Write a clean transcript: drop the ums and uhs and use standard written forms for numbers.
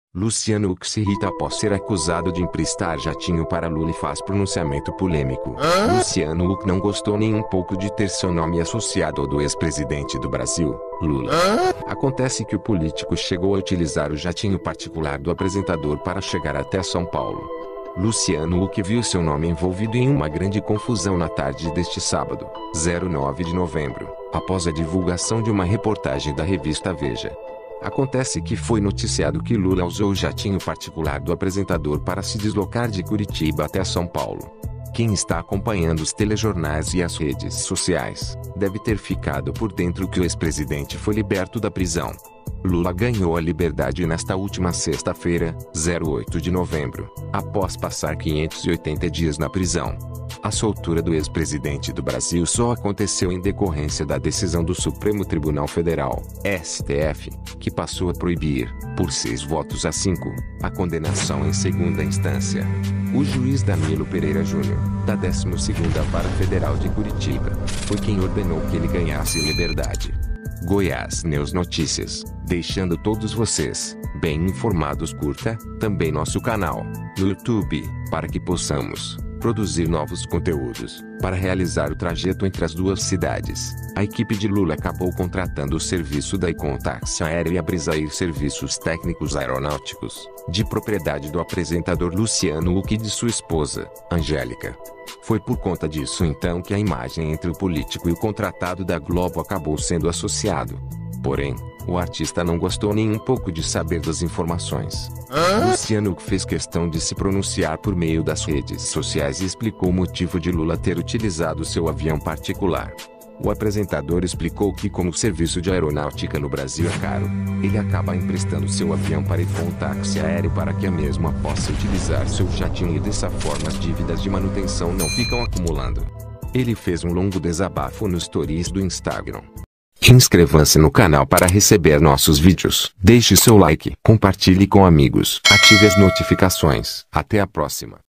Luciano Huck se irrita após ser acusado de emprestar jatinho para Lula e faz pronunciamento polêmico. Luciano Huck não gostou nem um pouco de ter seu nome associado ao do ex-presidente do Brasil, Lula. Acontece que o político chegou a utilizar o jatinho particular do apresentador para chegar até São Paulo. Luciano Huck viu seu nome envolvido em uma grande confusão na tarde deste sábado, 9 de novembro, após a divulgação de uma reportagem da revista Veja. Acontece que foi noticiado que Lula usou o jatinho particular do apresentador para se deslocar de Curitiba até São Paulo. Quem está acompanhando os telejornais e as redes sociais, deve ter ficado por dentro que o ex-presidente foi liberto da prisão. Lula ganhou a liberdade nesta última sexta-feira, 8 de novembro, após passar 580 dias na prisão. A soltura do ex-presidente do Brasil só aconteceu em decorrência da decisão do Supremo Tribunal Federal, STF, que passou a proibir, por 6 votos a 5, a condenação em segunda instância. O juiz Danilo Pereira Júnior, da 12ª Vara Federal de Curitiba, foi quem ordenou que ele ganhasse liberdade. Goiás News Notícias, deixando todos vocês bem informados. Curta também nosso canal no YouTube, para que possamos produzir novos conteúdos. Para realizar o trajeto entre as duas cidades, a equipe de Lula acabou contratando o serviço da Icon Táxi Aéreo e a Brisair Serviços Técnicos Aeronáuticos, de propriedade do apresentador Luciano Huck e de sua esposa, Angélica. Foi por conta disso então que a imagem entre o político e o contratado da Globo acabou sendo associado. Porém, o artista não gostou nem um pouco de saber das informações. Luciano Huck fez questão de se pronunciar por meio das redes sociais e explicou o motivo de Lula ter utilizado seu avião particular. O apresentador explicou que, como o serviço de aeronáutica no Brasil é caro, ele acaba emprestando seu avião para Icon Táxi Aéreo para que a mesma possa utilizar seu jatinho e dessa forma as dívidas de manutenção não ficam acumulando. Ele fez um longo desabafo nos stories do Instagram. Inscreva-se no canal para receber nossos vídeos. Deixe seu like, compartilhe com amigos, ative as notificações. Até a próxima.